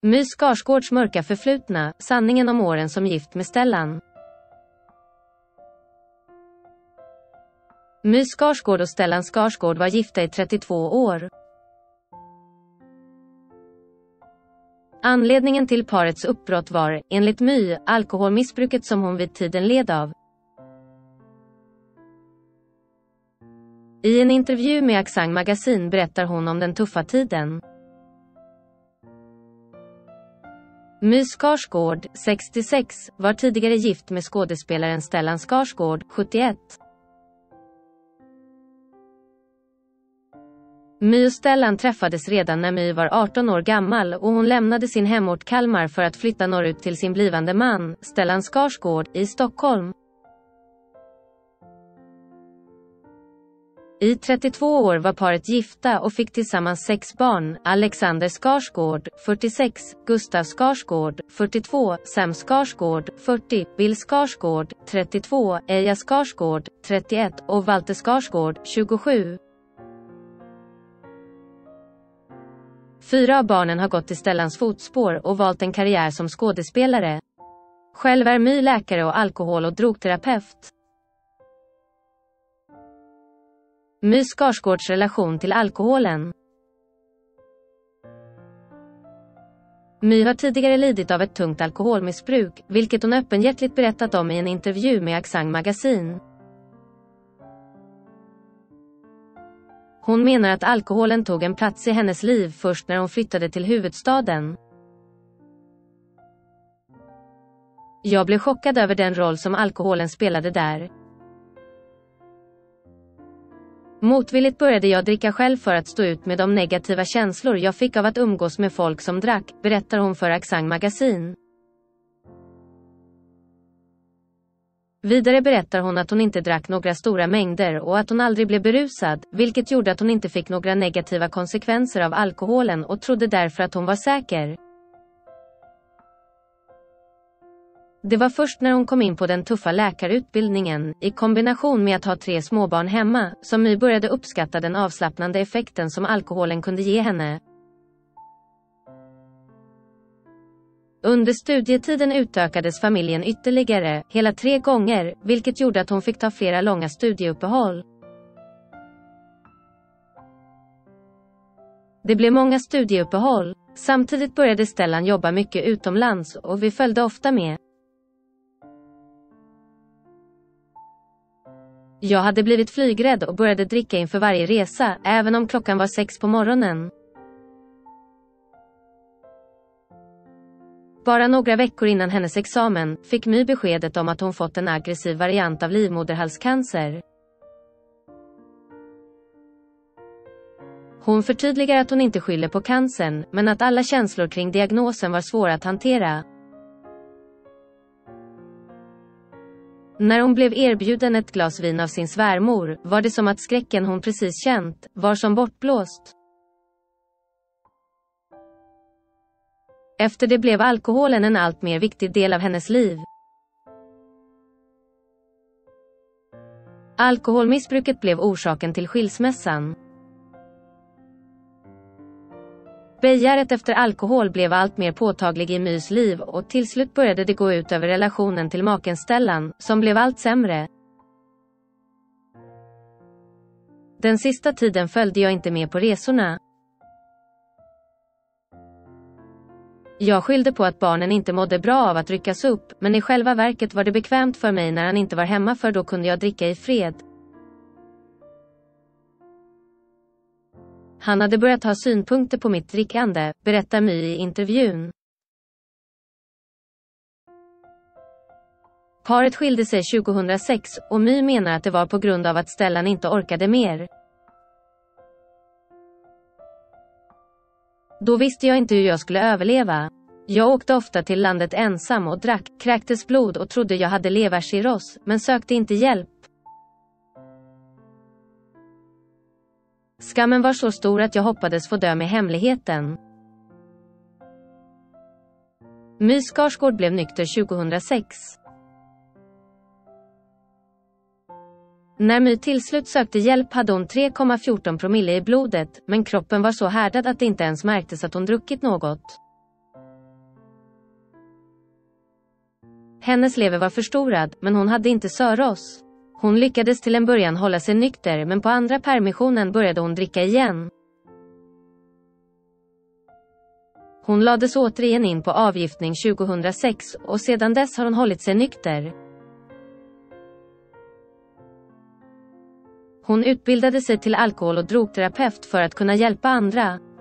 My Skarsgårds mörka förflutna, sanningen om åren som gift med Stellan. My Skarsgård och Stellan Skarsgård var gifta i 32 år. Anledningen till parets uppbrott var, enligt My, alkoholmissbruket som hon vid tiden led av. I en intervju med Accent Magasin berättar hon om den tuffa tiden. My Skarsgård, 66, var tidigare gift med skådespelaren Stellan Skarsgård, 71. My och Stellan träffades redan när My var 18 år gammal och hon lämnade sin hemort Kalmar för att flytta norrut till sin blivande man, Stellan Skarsgård, i Stockholm. I 32 år var paret gifta och fick tillsammans 6 barn, Alexander Skarsgård, 46, Gustav Skarsgård, 42, Sam Skarsgård, 40, Bill Skarsgård, 32, Eja Skarsgård, 31 och Walter Skarsgård, 27. 4 av barnen har gått i Stellans fotspår och valt en karriär som skådespelare. Själv är My läkare och alkohol- och drogterapeut. My Skarsgårds relation till alkoholen. My har tidigare lidit av ett tungt alkoholmissbruk, vilket hon öppenhjärtligt berättat om i en intervju med Accent Magasin. Hon menar att alkoholen tog en plats i hennes liv först när hon flyttade till huvudstaden. Jag blev chockad över den roll som alkoholen spelade där. Motvilligt började jag dricka själv för att stå ut med de negativa känslor jag fick av att umgås med folk som drack, berättar hon för Accent Magasin. Vidare berättar hon att hon inte drack några stora mängder och att hon aldrig blev berusad, vilket gjorde att hon inte fick några negativa konsekvenser av alkoholen och trodde därför att hon var säker. Det var först när hon kom in på den tuffa läkarutbildningen, i kombination med att ha 3 småbarn hemma, som My började uppskatta den avslappnande effekten som alkoholen kunde ge henne. Under studietiden utökades familjen ytterligare, hela 3 gånger, vilket gjorde att hon fick ta flera långa studieuppehåll. Det blev många studieuppehåll. Samtidigt började Stellan jobba mycket utomlands och vi följde ofta med. Jag hade blivit flygrädd och började dricka inför varje resa, även om klockan var 6 på morgonen. Bara några veckor innan hennes examen fick My beskedet om att hon fått en aggressiv variant av livmoderhalscancer. Hon förtydligar att hon inte skyller på cancern, men att alla känslor kring diagnosen var svåra att hantera. När hon blev erbjuden ett glas vin av sin svärmor, var det som att skräcken hon precis känt var som bortblåst. Efter det blev alkoholen en allt mer viktig del av hennes liv. Alkoholmissbruket blev orsaken till skilsmässan. Begäret efter alkohol blev allt mer påtaglig i Mys liv och till slut började det gå ut över relationen till maken Stellan, som blev allt sämre. Den sista tiden följde jag inte med på resorna. Jag skyllde på att barnen inte mådde bra av att ryckas upp, men i själva verket var det bekvämt för mig när han inte var hemma, för då kunde jag dricka i fred. Han hade börjat ha synpunkter på mitt drickande, berättar My i intervjun. Paret skilde sig 2006 och My menar att det var på grund av att Stellan inte orkade mer. Då visste jag inte hur jag skulle överleva. Jag åkte ofta till landet ensam och drack, kräktes blod och trodde jag hade levercirros, men sökte inte hjälp. Skammen var så stor att jag hoppades få dö med hemligheten. My Skarsgård blev nykter 2006. När My till slut sökte hjälp hade hon 3,14 promille i blodet, men kroppen var så härdad att det inte ens märktes att hon druckit något. Hennes lever var förstorad, men hon hade inte Söros. Hon lyckades till en början hålla sig nykter, men på andra permissionen började hon dricka igen. Hon lades återigen in på avgiftning 2006 och sedan dess har hon hållit sig nykter. Hon utbildade sig till alkohol- och drogterapeut för att kunna hjälpa andra.